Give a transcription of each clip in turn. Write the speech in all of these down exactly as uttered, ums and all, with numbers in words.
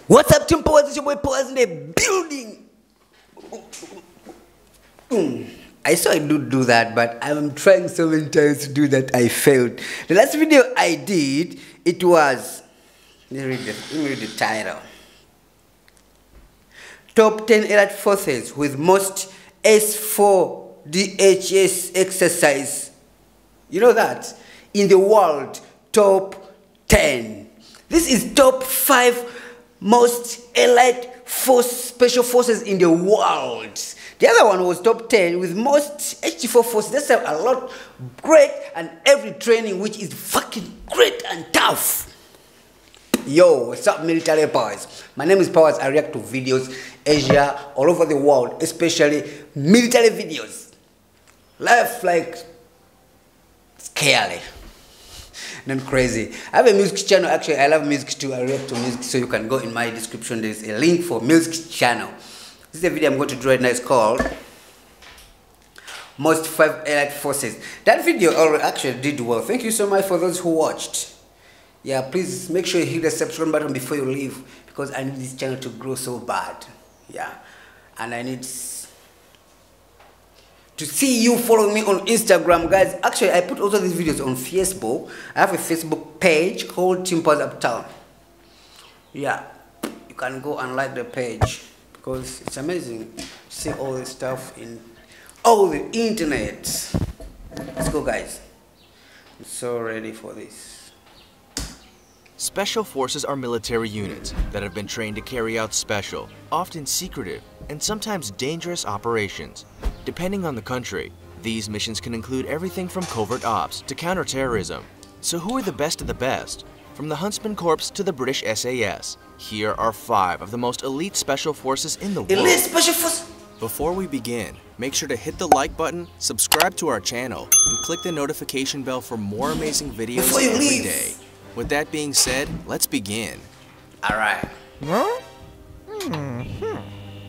What's up, Team Powers? It's your boy Powers in the building. I saw I do do that, but I'm trying so many times to do that. I failed. The last video I did, it was. Let me read the, let me read the title. Top ten elite forces with most S four D H S exercise. You know that? In the world, top ten. This is top five most elite force special forces in the world. The other one was top ten with most H T four forces. That's a lot great, and every training which is fucking great and tough. Yo, what's up, military powers? My name is Powers. I react to videos Asia, all over the world, especially military videos. Life like scary. Not crazy. I have a music channel. Actually, I love music too. I react to music, so you can go in my description. There's a link for music channel. This is a video I'm going to do right now. It's called Most Five Elite Forces. That video already actually did well. Thank you so much for those who watched. Yeah, please make sure you hit the subscribe button before you leave, because I need this channel to grow so bad. Yeah, and I need to see you follow me on Instagram, guys. Actually, I put also these videos on Facebook. I have a Facebook page called Team Powers Uptown. Yeah, you can go and like the page because it's amazing to see all this stuff in all the internet. Let's go, guys. I'm so ready for this. Special forces are military units that have been trained to carry out special, often secretive, and sometimes dangerous operations. Depending on the country, these missions can include everything from covert ops to counterterrorism. So who are the best of the best? From the Huntsman Corps to the British S A S, here are five of the most elite special forces in the world. Elite special force. Before we begin, make sure to hit the like button, subscribe to our channel, and click the notification bell for more amazing videos Before you every leave. day. With that being said, let's begin. Alright. Huh? Mm-hmm.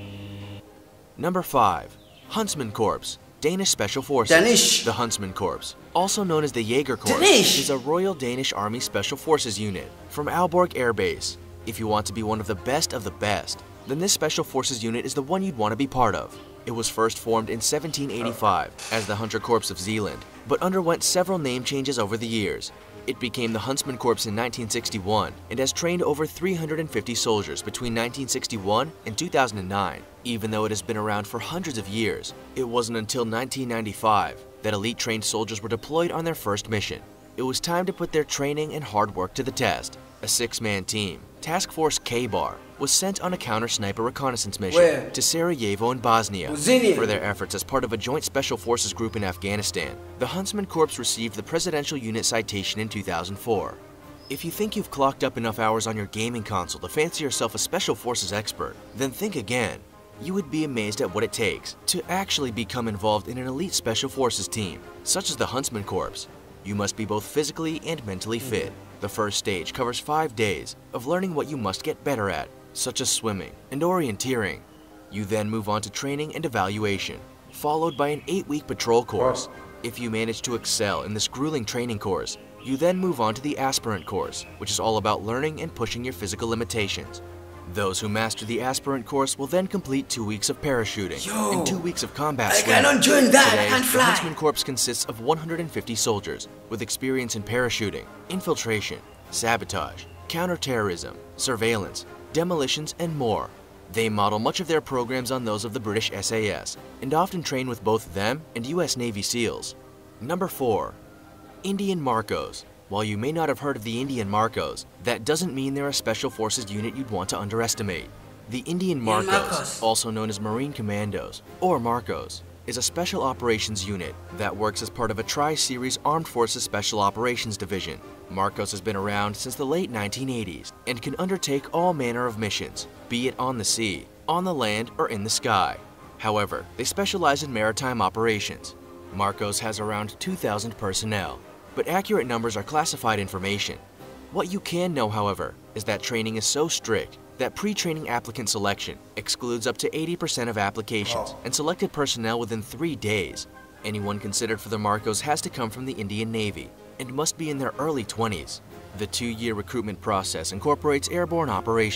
Number five. Huntsman Corps, Danish Special Forces. Danish. The Huntsman Corps, also known as the Jaeger Corps, Danish. is a Royal Danish Army Special Forces unit from Aalborg Air Base. If you want to be one of the best of the best, then this Special Forces unit is the one you'd want to be part of. It was first formed in seventeen eighty-five as the Hunter Corps of Zealand, but underwent several name changes over the years. It became the Huntsman Corps in nineteen sixty-one and has trained over three hundred fifty soldiers between nineteen sixty-one and two thousand nine. Even though it has been around for hundreds of years, it wasn't until nineteen ninety-five that elite trained soldiers were deployed on their first mission. It was time to put their training and hard work to the test. A six-man team, Task Force K-Bar, was sent on a counter-sniper reconnaissance mission Where? to Sarajevo in Bosnia Bosnia. for their efforts as part of a joint special forces group in Afghanistan. The Huntsman Corps received the Presidential Unit Citation in two thousand four. If you think you've clocked up enough hours on your gaming console to fancy yourself a special forces expert, then think again. You would be amazed at what it takes to actually become involved in an elite special forces team, such as the Huntsman Corps. You must be both physically and mentally fit. The first stage covers five days of learning what you must get better at, such as swimming and orienteering. You then move on to training and evaluation, followed by an eight-week patrol course. If you manage to excel in this grueling training course, you then move on to the aspirant course, which is all about learning and pushing your physical limitations. Those who master the aspirant course will then complete two weeks of parachuting Yo, and two weeks of combat I swimming. cannot join that. Today, I can't the fly. Huntsman Corps consists of one hundred fifty soldiers with experience in parachuting, infiltration, sabotage, counterterrorism, surveillance, demolitions, and more. They model much of their programs on those of the British S A S and often train with both them and U S Navy SEALs. Number four. Indian Marcos. While you may not have heard of the Indian Marcos, that doesn't mean they're a special forces unit you'd want to underestimate. The Indian Marcos, Marcos. also known as Marine Commandos, or Marcos, is a special operations unit that works as part of a Tri-Series Armed Forces Special Operations Division. Marcos has been around since the late nineteen eighties and can undertake all manner of missions, be it on the sea, on the land, or in the sky. However, they specialize in maritime operations. Marcos has around two thousand personnel, but accurate numbers are classified information. What you can know, however, is that training is so strict that pre-training applicant selection excludes up to eighty percent of applications and selected personnel within three days. Anyone considered for the Marcos has to come from the Indian Navy and must be in their early twenties. The two-year recruitment process incorporates airborne operations,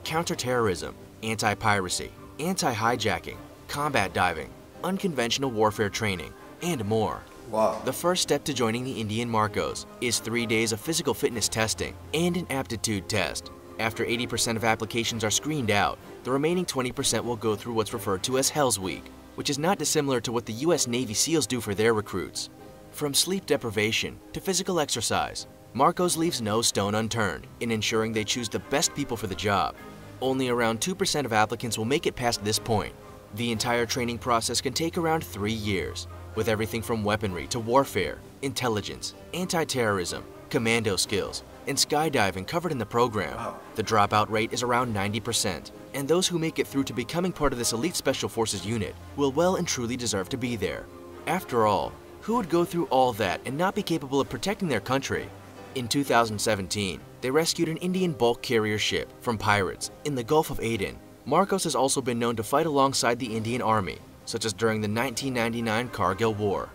counterterrorism, anti-piracy, anti-hijacking, combat diving, unconventional warfare training, and more. Wow. The first step to joining the Indian Marcos is three days of physical fitness testing and an aptitude test. After eighty percent of applications are screened out, the remaining twenty percent will go through what's referred to as Hell's Week, which is not dissimilar to what the U S Navy SEALs do for their recruits. From sleep deprivation to physical exercise, Marcos leaves no stone unturned in ensuring they choose the best people for the job. Only around two percent of applicants will make it past this point. The entire training process can take around three years, with everything from weaponry to warfare, intelligence, anti-terrorism, commando skills, and skydiving covered in the program. Wow. The dropout rate is around ninety percent, and those who make it through to becoming part of this elite Special Forces unit will well and truly deserve to be there. After all, who would go through all that and not be capable of protecting their country? In two thousand seventeen, they rescued an Indian bulk carrier ship from pirates in the Gulf of Aden. Marcos has also been known to fight alongside the Indian Army, such as during the nineteen ninety-nine Kargil War.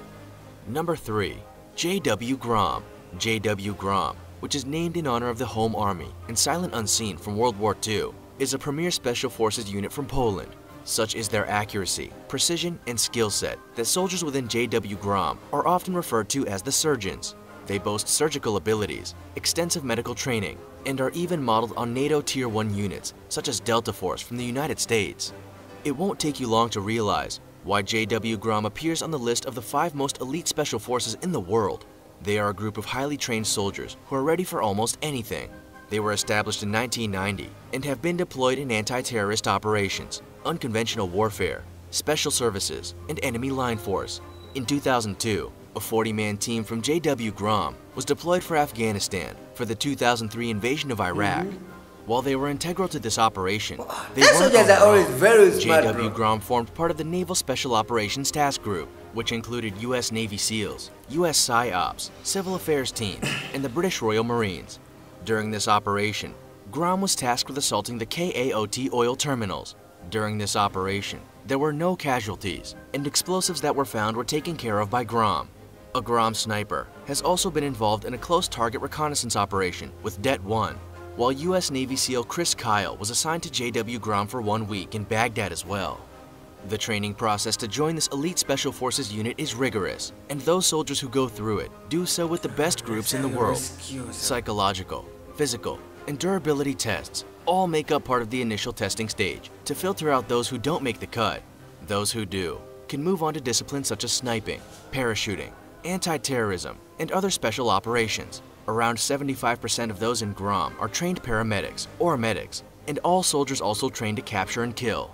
Number three. J W Grom. J W Grom, which is named in honor of the Home Army and Silent Unseen from World War Two, is a premier Special Forces unit from Poland. Such is their accuracy, precision, and skill set that soldiers within J W Grom are often referred to as the surgeons. They boast surgical abilities, extensive medical training, and are even modeled on NATO Tier one units such as Delta Force from the United States. It won't take you long to realize why J W Grom appears on the list of the five most elite special forces in the world. They are a group of highly trained soldiers who are ready for almost anything. They were established in nineteen ninety and have been deployed in anti-terrorist operations, unconventional warfare, special services, and enemy line force. In two thousand two, a forty-man team from J W Grom was deployed for Afghanistan for the two thousand three invasion of Iraq. Mm-hmm. While they were integral to this operation, they That's weren't soldiers are always very smart, J W bro. Grom formed part of the Naval Special Operations Task Group, which included U S Navy SEALs, U S PSYOPs, Civil Affairs teams, and the British Royal Marines. During this operation, Grom was tasked with assaulting the K A O T oil terminals. During this operation, there were no casualties, and explosives that were found were taken care of by Grom. A Grom sniper has also been involved in a close target reconnaissance operation with Det one, while U S Navy SEAL Chris Kyle was assigned to J W Grom for one week in Baghdad as well. The training process to join this elite Special Forces unit is rigorous, and those soldiers who go through it do so with the best groups in the world. Psychological, physical, and durability tests all make up part of the initial testing stage to filter out those who don't make the cut. Those who do can move on to disciplines such as sniping, parachuting, anti-terrorism, and other special operations. Around seventy-five percent of those in Grom are trained paramedics or medics, and all soldiers also trained to capture and kill.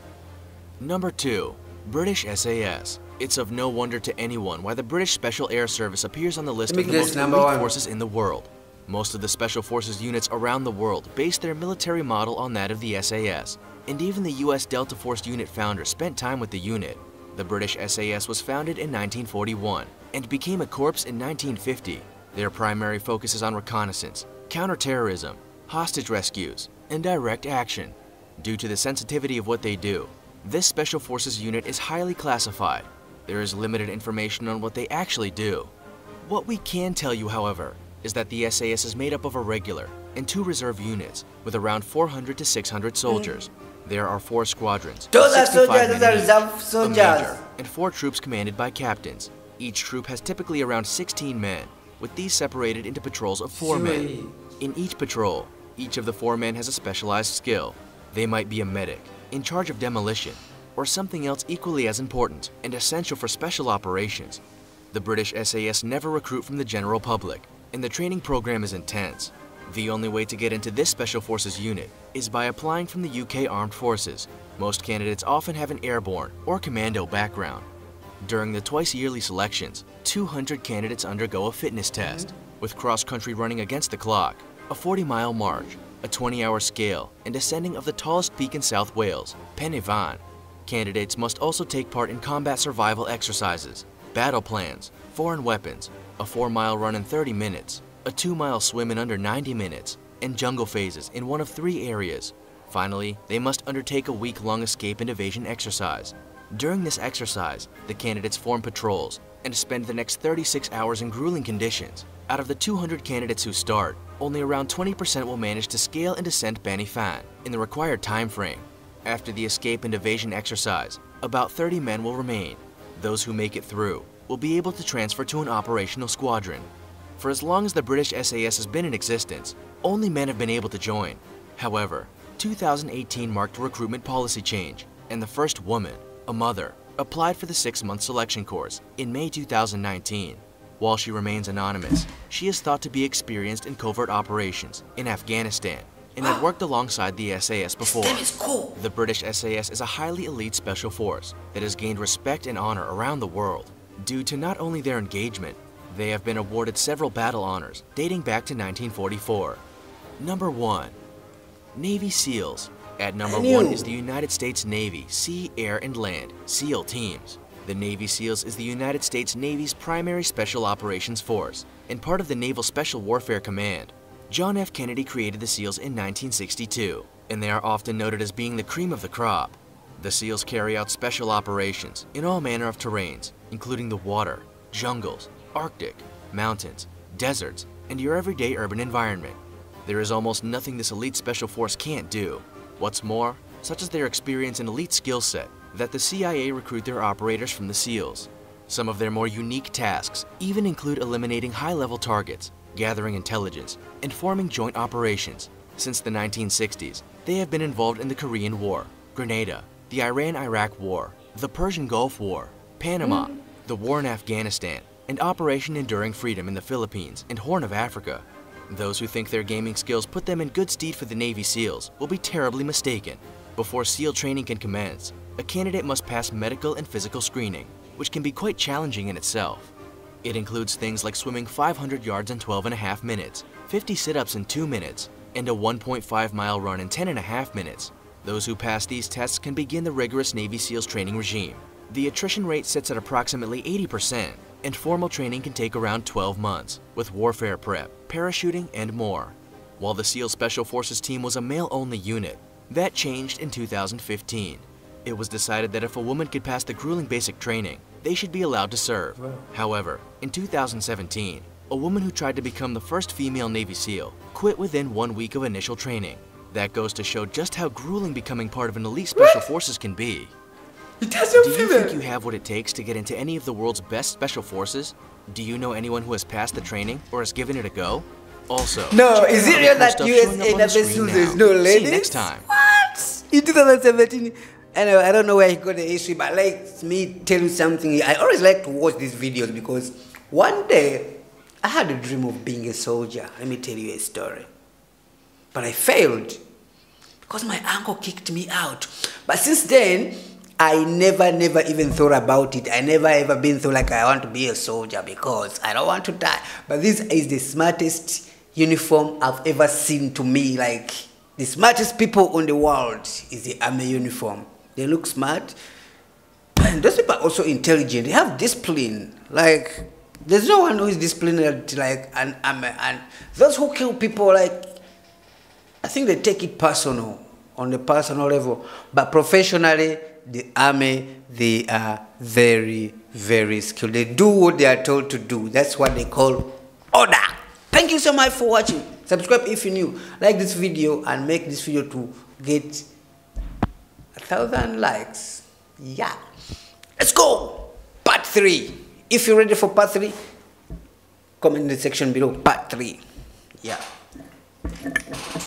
Number two. British S A S. It's of no wonder to anyone why the British Special Air Service appears on the list of the most elite forces in the world. Most of the Special Forces units around the world base their military model on that of the S A S, and even the U S Delta Force unit founder spent time with the unit. The British S A S was founded in nineteen forty-one and became a corps in nineteen fifty. Their primary focus is on reconnaissance, counterterrorism, hostage rescues, and direct action. Due to the sensitivity of what they do, this Special Forces unit is highly classified. There is limited information on what they actually do. What we can tell you, however, is that the S A S is made up of a regular and two reserve units with around four hundred to six hundred soldiers. There are four squadrons, Those are soldiers, men those are each, reserve a soldiers. major, and four troops commanded by captains. Each troop has typically around sixteen men, with these separated into patrols of four men. In each patrol, each of the four men has a specialized skill. They might be a medic, in charge of demolition, or something else equally as important and essential for special operations. The British S A S never recruit from the general public, and the training program is intense. The only way to get into this Special Forces unit is by applying from the U K Armed Forces. Most candidates often have an airborne or commando background. During the twice-yearly selections, two hundred candidates undergo a fitness test, with cross-country running against the clock, a forty-mile march, a twenty-hour scale, and ascending of the tallest peak in South Wales, Pen y Fan. Candidates must also take part in combat survival exercises, battle plans, foreign weapons, a four-mile run in thirty minutes, a two-mile swim in under ninety minutes, and jungle phases in one of three areas. Finally, they must undertake a week-long escape and evasion exercise. During this exercise, the candidates form patrols and spend the next thirty-six hours in grueling conditions. Out of the two hundred candidates who start, only around twenty percent will manage to scale and descend Bani Phan in the required time frame. After the escape and evasion exercise, about thirty men will remain. Those who make it through will be able to transfer to an operational squadron. For as long as the British S A S has been in existence, only men have been able to join. However, two thousand eighteen marked a recruitment policy change, and the first woman, a mother, applied for the six-month selection course in May two thousand nineteen. While she remains anonymous, she is thought to be experienced in covert operations in Afghanistan and had worked alongside the S A S before. This is cool. The British S A S is a highly elite special force that has gained respect and honor around the world due to not only their engagement. They have been awarded several battle honors dating back to nineteen forty-four. Number one. Navy SEALs. At number one is the United States Navy Sea, Air, and Land SEAL teams. The Navy SEALs is the United States Navy's primary special operations force and part of the Naval Special Warfare Command. John F. Kennedy created the SEALs in nineteen sixty-two, and they are often noted as being the cream of the crop. The SEALs carry out special operations in all manner of terrains, including the water, jungles, Arctic, mountains, deserts, and your everyday urban environment. There is almost nothing this elite special force can't do. What's more, such as their experience and elite skill set, that the C I A recruit their operators from the SEALs. Some of their more unique tasks even include eliminating high-level targets, gathering intelligence, and forming joint operations. Since the nineteen sixties, they have been involved in the Korean War, Grenada, the Iran-Iraq War, the Persian Gulf War, Panama, mm. the war in Afghanistan, and Operation Enduring Freedom in the Philippines and Horn of Africa. Those who think their gaming skills put them in good stead for the Navy SEALs will be terribly mistaken. Before SEAL training can commence, a candidate must pass medical and physical screening, which can be quite challenging in itself. It includes things like swimming five hundred yards in twelve and a half minutes, fifty sit-ups in two minutes, and a one point five mile run in ten and a half minutes. Those who pass these tests can begin the rigorous Navy SEALs training regime. The attrition rate sits at approximately eighty percent, and formal training can take around twelve months, with warfare prep, parachuting, and more. While the SEAL Special Forces team was a male-only unit, that changed in two thousand fifteen. It was decided that if a woman could pass the grueling basic training, they should be allowed to serve. Wow. However, in two thousand seventeen, a woman who tried to become the first female Navy SEAL quit within one week of initial training. That goes to show just how grueling becoming part of an elite special forces can be. It doesn't Do you think you have what it takes to get into any of the world's best special forces? Do you know anyone who has passed the training or has given it a go? Also, no, is it real that U S A never assumes there's no ladies? See you next time. What? In two thousand seventeen, anyway, I don't know where he got the history, but like me tell you something, I always like to watch these videos because one day I had a dream of being a soldier. Let me tell you a story. But I failed because my uncle kicked me out. But since then, I never, never even thought about it. I never ever been thought like I want to be a soldier because I don't want to die. But this is the smartest uniform I've ever seen to me. Like, the smartest people in the world is the army uniform. They look smart. And those people are also intelligent. They have discipline. Like, there's no one who is disciplined like an army. And those who kill people, like, I think they take it personal, on the personal level. But professionally, the army, they are very, very skilled. They do what they are told to do. That's what they call order. Thank you so much for watching. Subscribe if you're new. Like this video and make this video to get a thousand likes. Yeah. Let's go. Part three. If you're ready for part three, comment in the section below. Part three. Yeah.